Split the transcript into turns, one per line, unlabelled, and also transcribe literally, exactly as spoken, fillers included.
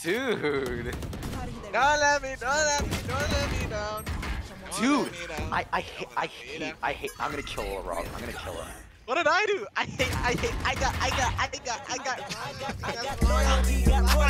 Dude.
Don't let me, don't let me, don't let me down.
Dude, I I hate I hate I hate. I'm gonna kill Rob. I'm gonna kill him.
What did I do? I hate, I hate, I got, I got, I got, I got, I got, I got, I got,
Loyalty, got loyalty.